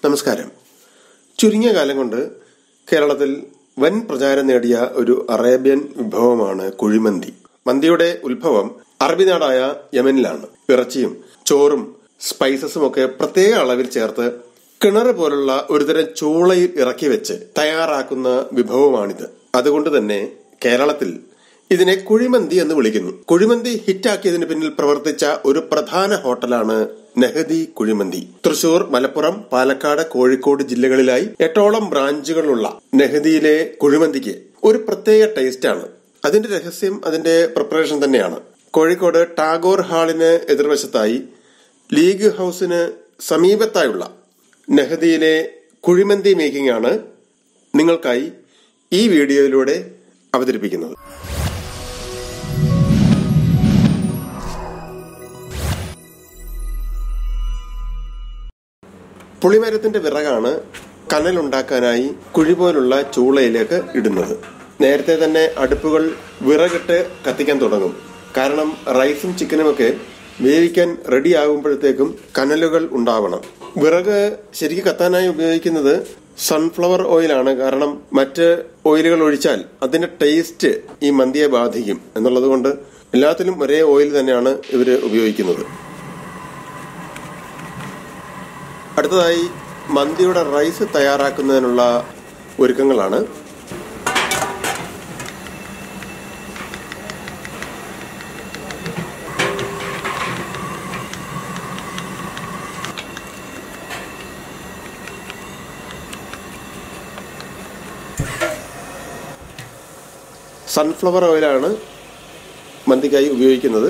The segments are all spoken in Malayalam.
നമസ്കാരം. ചുരുങ്ങിയ കാലം കൊണ്ട് കേരളത്തിൽ വൻ പ്രചാരം നേടിയ ഒരു അറേബ്യൻ വിഭവമാണ് കുഴിമന്തി. മന്തിയുടെ ഉത്ഭവം അറബി നാടായ യമനിലാണ്. ഇറച്ചിയും ചോറും സ്പൈസസും ഒക്കെ പ്രത്യേക അളവിൽ ചേർത്ത് കിണർ പോലുള്ള ഒരുതരം ചൂളയിൽ ഇറക്കി വെച്ച് തയ്യാറാക്കുന്ന വിഭവമാണിത്. അതുകൊണ്ട് തന്നെ കേരളത്തിൽ ഇതിനെ കുഴിമന്തി എന്ന് വിളിക്കുന്നു. കുഴിമന്തി ഹിറ്റാക്കിയതിന് പിന്നിൽ പ്രവർത്തിച്ച ഒരു പ്രധാന ഹോട്ടലാണ് നെഹദി കുഴിമന്തി. തൃശൂർ, മലപ്പുറം, പാലക്കാട്, കോഴിക്കോട് ജില്ലകളിലായി 8ഓളം ബ്രാഞ്ചുകളുള്ള നെഹദിയിലെ കുഴിമന്തിക്ക് ഒരു പ്രത്യേക ടേസ്റ്റാണ്. അതിന്റെ രഹസ്യം അതിന്റെ പ്രിപ്പറേഷൻ തന്നെയാണ്. കോഴിക്കോട് ടാഗോർ ഹാളിന് എതിർവശത്തായി ലീഗ് ഹൌസിന് സമീപത്തായുള്ള നെഹദിയിലെ കുഴിമന്തി മേക്കിംഗ് ആണ് നിങ്ങൾക്കായി ഈ വീഡിയോയിലൂടെ അവതരിപ്പിക്കുന്നത്. പുളിമരത്തിന്റെ വിറകാണ് കനലുണ്ടാക്കാനായി കുഴി പോലുള്ള ചൂളയിലേക്ക് ഇടുന്നത്. നേരത്തെ തന്നെ അടുപ്പുകൾ വിറകിട്ട് കത്തിക്കാൻ തുടങ്ങും. കാരണം റൈസും ചിക്കനുമൊക്കെ വേവിക്കാൻ റെഡി ആകുമ്പോഴത്തേക്കും കനലുകൾ ഉണ്ടാവണം. വിറക് ശരിക്കും കത്താനായി ഉപയോഗിക്കുന്നത് സൺഫ്ലവർ ഓയിലാണ്. കാരണം മറ്റ് ഓയിലുകൾ ഒഴിച്ചാൽ അതിന്റെ ടേസ്റ്റ് ഈ മന്തിയെ ബാധിക്കും എന്നുള്ളത് കൊണ്ട് എല്ലാത്തിലും ഒരേ ഓയിൽ തന്നെയാണ് ഇവര് ഉപയോഗിക്കുന്നത്. അടുത്തതായി മന്തിയുടെ റൈസ് തയ്യാറാക്കുന്നതിനുള്ള ഒരുക്കങ്ങളാണ്. സൺഫ്ലവർ ഓയിലാണ് മന്തിക്കായി ഉപയോഗിക്കുന്നത്.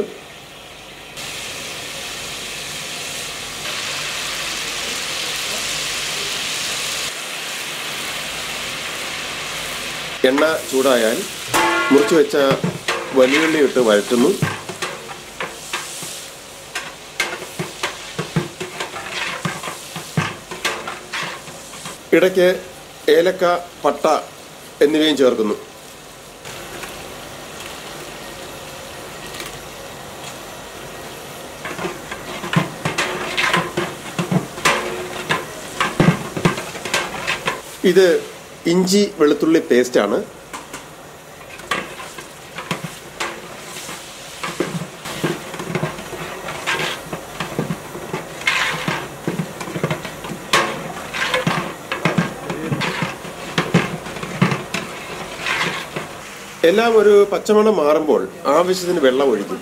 എണ്ണ ചൂടായാൽ മുറിച്ചു വെച്ച വലിയുള്ളി ഇട്ട് വഴറ്റുന്നു. ഇടയ്ക്ക് ഏലക്ക, പട്ട എന്നിവയും ചേർക്കുന്നു. ഇത് ഇഞ്ചി വെളുത്തുള്ളി പേസ്റ്റാണ്. എല്ലാം ഒരു പച്ചമണം മാറുമ്പോൾ ആവശ്യത്തിന് വെള്ളം ഒഴിക്കും.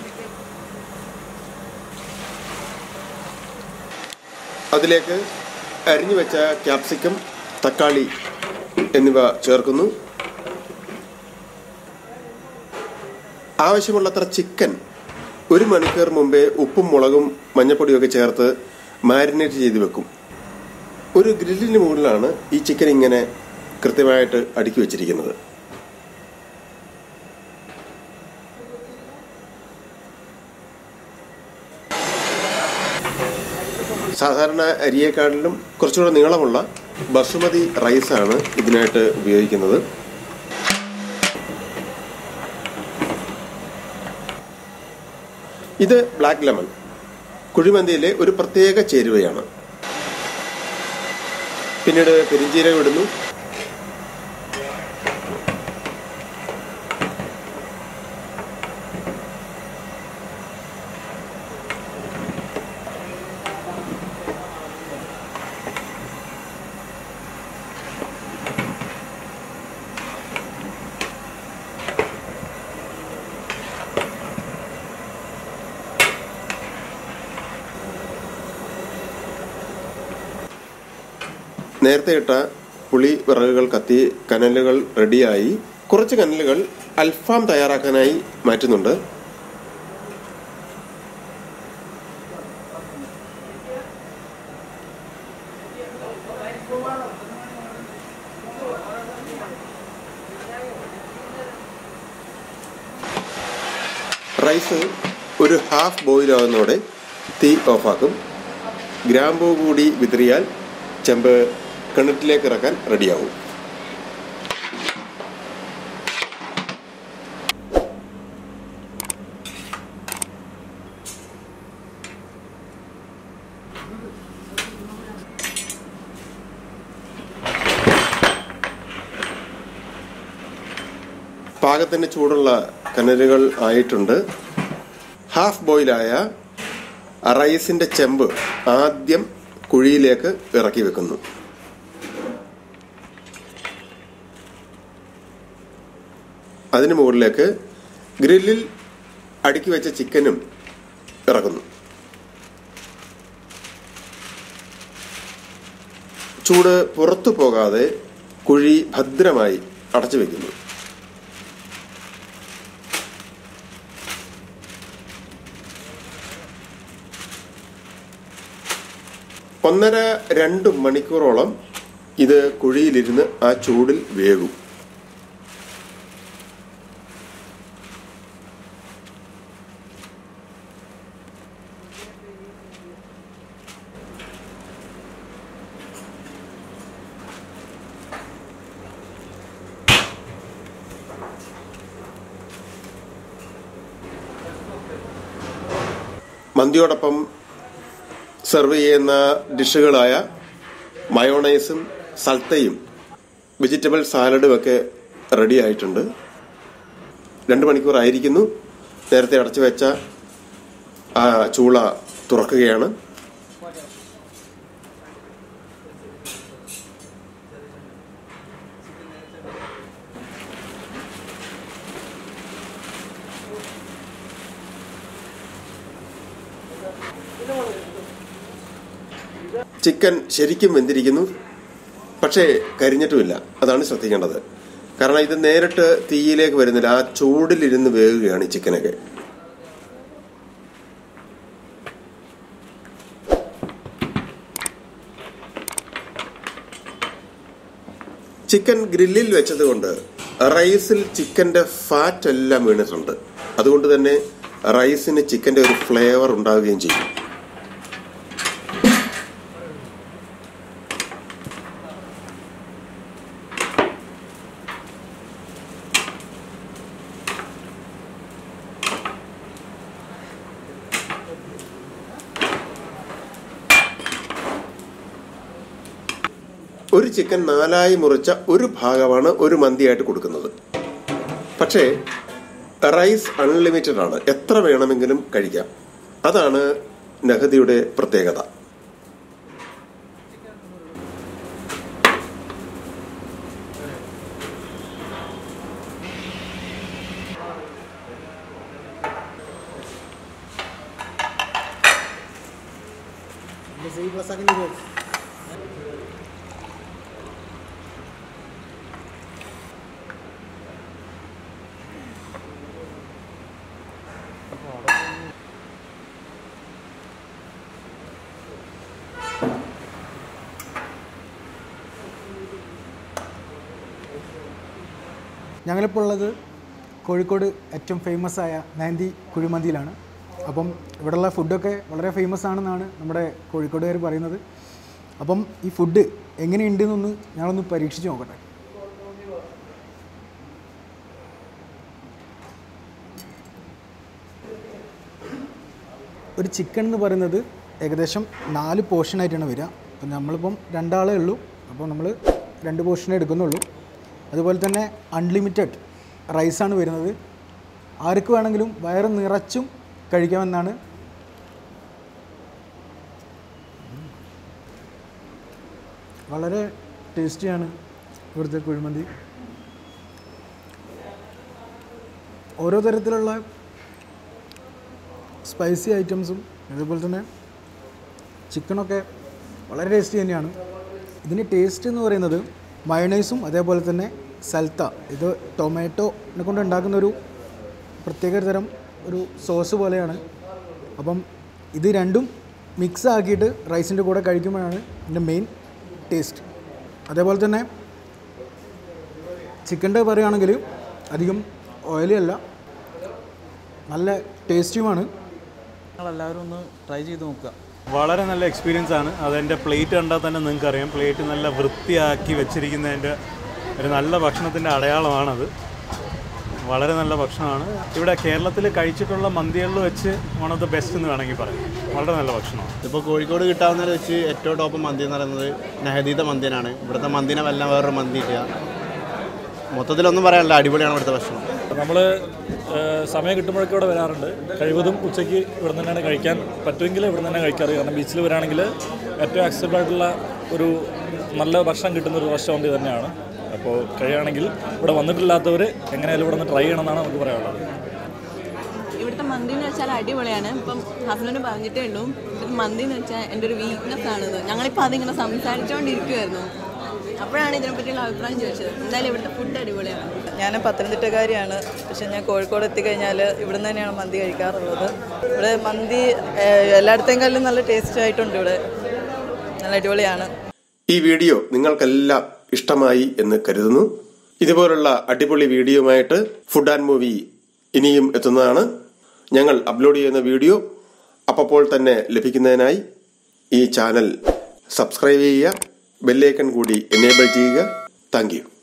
അതിലേക്ക് അരിഞ്ഞു വെച്ച ക്യാപ്സിക്കം, തക്കാളി എന്നിവ ചേർക്കുന്നു. ആവശ്യമുള്ളത്ര ചിക്കൻ 1 മണിക്കൂർ മുമ്പേ ഉപ്പും മുളകും മഞ്ഞപ്പൊടിയൊക്കെ ചേർത്ത് മാരിനേറ്റ് ചെയ്ത് വെക്കും. ഒരു ഗ്രില്ലിന് മുകളിലാണ് ഈ ചിക്കൻ ഇങ്ങനെ കൃത്യമായിട്ട് അടുക്കി വെച്ചിരിക്കുന്നത്. സാധാരണ അരിയേക്കാളിലും കുറച്ചുകൂടെ നീളമുള്ള ബസുമതി റൈസാണ് ഇതിനായിട്ട് ഉപയോഗിക്കുന്നത്. ഇത് ബ്ലാക്ക് ലെമൺ കുഴിമന്തിയിലെ ഒരു പ്രത്യേക ചേരുവയാണ്. പിന്നീട് പെരിഞ്ജീരകം ഇടുന്നു. നേരത്തെ ഇട്ട പുളി വിറകുകൾ കത്തി കനലുകൾ റെഡിയായി. കുറച്ച് കനലുകൾ അൽഫാം തയ്യാറാക്കാനായി മാറ്റുന്നുണ്ട്. റൈസ് ഒരു ഹാഫ് ബോയിൽ ആവുന്നതോടെ തീ ഓഫാക്കും. ഗ്രാമ്പൂ കൂടി വിതറിയാൽ ചെമ്പ് കിണറ്റിലേക്ക് ഇറക്കാൻ റെഡിയാവും. പാകത്തിന് ചൂടുള്ള കനലുകൾ ആയിട്ടുണ്ട്. ഹാഫ് ബോയിലായ റൈസിന്റെ ചെമ്പ് ആദ്യം കുഴിയിലേക്ക് ഇറക്കി വെക്കുന്നു. അതിനു മുകളിലേക്ക് ഗ്രില്ലിൽ അടുക്കി വെച്ച ചിക്കനും ഇറക്കുന്നു. ചൂട് പുറത്തു പോകാതെ കുഴി ഭദ്രമായി അടച്ചു വെക്കുന്നു. ഒന്നര 2 മണിക്കൂറോളം ഇത് കുഴിയിലിരുന്ന് ആ ചൂടിൽ വേകും. മന്തിയോടൊപ്പം സെർവ് ചെയ്യുന്ന ഡിഷുകളായ മയോണൈസും സൽത്തയും വെജിറ്റബിൾ സാലഡും ഒക്കെ റെഡി ആയിട്ടുണ്ട്. 2 മണിക്കൂർ ആയിരിക്കുന്നു. നേരത്തെ അടച്ചു വെച്ച ആ ചൂള തുറക്കുകയാണ്. ചിക്കൻ ശരിക്കും വെന്തിരിക്കുന്നു, പക്ഷേ കരിഞ്ഞിട്ടുമില്ല. അതാണ് ശ്രദ്ധിക്കേണ്ടത്. കാരണം ഇത് നേരിട്ട് തീയിലേക്ക് വരുന്നില്ല, ആ ചൂടിലിരുന്ന് വേകുകയാണ് ഈ ചിക്കനൊക്കെ. ചിക്കൻ ഗ്രില്ലിൽ വെച്ചതുകൊണ്ട് റൈസിൽ ചിക്കന്റെ ഫാറ്റ് എല്ലാം വീണിട്ടുണ്ട്. അതുകൊണ്ട് തന്നെ റൈസിന് ചിക്കന്റെ ഒരു ഫ്ലേവർ ഉണ്ടാവുകയും ചെയ്യും. ഒരു ചിക്കൻ 4ആയി മുറിച്ച ഒരു ഭാഗമാണ് ഒരു മന്തിയായിട്ട് കൊടുക്കുന്നത്. പക്ഷേ റൈസ് അൺലിമിറ്റഡ് ആണ്, എത്ര വേണമെങ്കിലും കഴിക്കാം. അതാണ് നഹദിയുടെ പ്രത്യേകത. ഞങ്ങളിപ്പോൾ ഉള്ളത് കോഴിക്കോട് ഏറ്റവും ഫേമസ് ആയ നയന്തി കുഴിമന്തിയിലാണ്. അപ്പം ഇവിടെയുള്ള ഫുഡൊക്കെ വളരെ ഫേമസ് ആണെന്നാണ് നമ്മുടെ കോഴിക്കോടുകാർ പറയുന്നത്. അപ്പം ഈ ഫുഡ് എങ്ങനെയുണ്ടെന്നൊന്ന് ഞങ്ങളൊന്ന് പരീക്ഷിച്ച് നോക്കട്ടെ. ഒരു ചിക്കൻ എന്ന് പറയുന്നത് ഏകദേശം 4 പോർഷനായിട്ടാണ് വരിക. അപ്പം നമ്മളിപ്പം 2 ആളേ ഉള്ളൂ, അപ്പോൾ നമ്മൾ 2 പോർഷനേ എടുക്കുന്നുള്ളൂ. അതുപോലെ തന്നെ അൺലിമിറ്റഡ് റൈസാണ് വരുന്നത്. ആർക്ക് വേണമെങ്കിലും വയറ് നിറച്ചും കഴിക്കാമെന്നാണ്. വളരെ ടേസ്റ്റിയാണ് ഇവിടുത്തെ കുഴിമന്തി. ഓരോ തരത്തിലുള്ള സ്പൈസി ഐറ്റംസും അതുപോലെ തന്നെ ചിക്കനൊക്കെ വളരെ ടേസ്റ്റി തന്നെയാണ്. ഇതിന് ടേസ്റ്റ് എന്ന് പറയുന്നത് മയണൈസും അതേപോലെ തന്നെ സൽത്ത, ഇത് ടൊമാറ്റോനെ കൊണ്ട് ഉണ്ടാക്കുന്ന ഒരു പ്രത്യേക തരം ഒരു സോസ് പോലെയാണ്. അപ്പം ഇത് രണ്ടും മിക്സ് ആക്കിയിട്ട് റൈസിൻ്റെ കൂടെ കഴിക്കുമ്പോഴാണ് ഇതിൻ്റെ മെയിൻ ടേസ്റ്റ്. അതേപോലെ തന്നെ ചിക്കൻ്റെ പറയുകയാണെങ്കിൽ അധികം ഓയിലി അല്ല, നല്ല ടേസ്റ്റിയുമാണ്. നിങ്ങളെല്ലാവരും ഒന്ന് ട്രൈ ചെയ്ത് നോക്കുക. വളരെ നല്ല എക്സ്പീരിയൻസ് ആണ്. അതെൻ്റെ പ്ലേറ്റ് കണ്ടാൽ തന്നെ നിങ്ങൾക്കറിയാം, പ്ലേറ്റ് നല്ല വൃത്തിയാക്കി വെച്ചിരിക്കുന്നതിൻ്റെ ഒരു നല്ല ഭക്ഷണത്തിൻ്റെ അടയാളമാണത്. വളരെ നല്ല ഭക്ഷണമാണ്. ഇവിടെ കേരളത്തിൽ കഴിച്ചിട്ടുള്ള മന്തികളിൽ വെച്ച് വൺ ഓഫ് ദ ബെസ്റ്റ് എന്ന് വേണമെങ്കിൽ പറയാം. വളരെ നല്ല ഭക്ഷണമാണ്. ഇപ്പോൾ കോഴിക്കോട് കിട്ടാവുന്നതിൽ വെച്ച് ഏറ്റവും ടോപ്പ് മന്തി എന്ന് പറയുന്നത് നഹദീത്തെ മന്തിനാണ്. ഇവിടുത്തെ മന്തിനെ വല്ല വേറൊരു മന്തി ഇല്ല. മൊത്തത്തിലൊന്നും പറയാനില്ല, അടിപൊളിയാണ് ഇവിടുത്തെ ഭക്ഷണം. നമ്മൾ സമയം കിട്ടുമ്പോഴൊക്കെ ഇവിടെ വരാറുണ്ട്. കഴിവതും ഉച്ചയ്ക്ക് ഇവിടെ തന്നെയാണ് കഴിക്കാൻ പറ്റുമെങ്കിൽ ഇവിടെ തന്നെ കഴിക്കാറ്. കാരണം ബീച്ചിൽ വരാണെങ്കിൽ ഏറ്റവും ആക്സസിബിൾ ആയിട്ടുള്ള ഒരു നല്ല ഭക്ഷണം കിട്ടുന്ന ഒരു റെസ്റ്റോറൻറ്റ് തന്നെയാണ്. അപ്പോൾ കഴിയുകയാണെങ്കിൽ ഇവിടെ വന്നിട്ടില്ലാത്തവർ എങ്ങനെയായാലും ഇവിടെ നിന്ന് ട്രൈ ചെയ്യണമെന്നാണ് നമുക്ക് പറയാനുള്ളത്. ഇവിടുത്തെ മന്തി എന്ന് വെച്ചാൽ അടിപൊളിയാണ്. ഇപ്പം ഹസ്ബൻഡ് പറഞ്ഞിട്ടേ ഉള്ളൂ, ഇവിടുത്തെ മന്തി എന്ന് വെച്ചാൽ എൻ്റെ ഒരു വീക്ക്നെസ് ആണിത്. ഞങ്ങളിപ്പോൾ അതിങ്ങനെ സംസാരിച്ചുകൊണ്ടിരിക്കുമായിരുന്നു, അപ്പോഴാണ് ഇതിനെപ്പറ്റിയുള്ള അഭിപ്രായം ചോദിച്ചത്. എന്തായാലും ഇവിടുത്തെ ഫുഡ് അടിപൊളിയാണ്. ഞാൻ പത്തനംതിട്ടക്കാരിയാണ്, പക്ഷെ ഞാൻ കോഴിക്കോട് എത്തിക്കഴിഞ്ഞാൽ ഇവിടെ നിന്ന് തന്നെയാണ് മന്തി കഴിക്കാറുള്ളത്. ഇവിടെ മന്തി എല്ലായിടത്തേക്കാളും നല്ല ടേസ്റ്റ് ആയിട്ടുണ്ട്. ഇവിടെ നല്ല അടിപൊളിയാണ്. ഈ വീഡിയോ നിങ്ങൾക്കെല്ലാം ഇഷ്ടമായി എന്ന് കരുതുന്നു. ഇതുപോലുള്ള അടിപൊളി വീഡിയോയുമായിട്ട് ഫുഡ് ആൻഡ് മൂവി ഇനിയും എത്തുന്നതാണ്. ഞങ്ങൾ അപ്ലോഡ് ചെയ്യുന്ന വീഡിയോ അപ്പോൾ തന്നെ ലഭിക്കുന്നതിനായി ഈ ചാനൽ സബ്സ്ക്രൈബ് ചെയ്യുക, ബെല്ലൈക്കൺ കൂടി എനേബിൾ ചെയ്യുക. Thank U.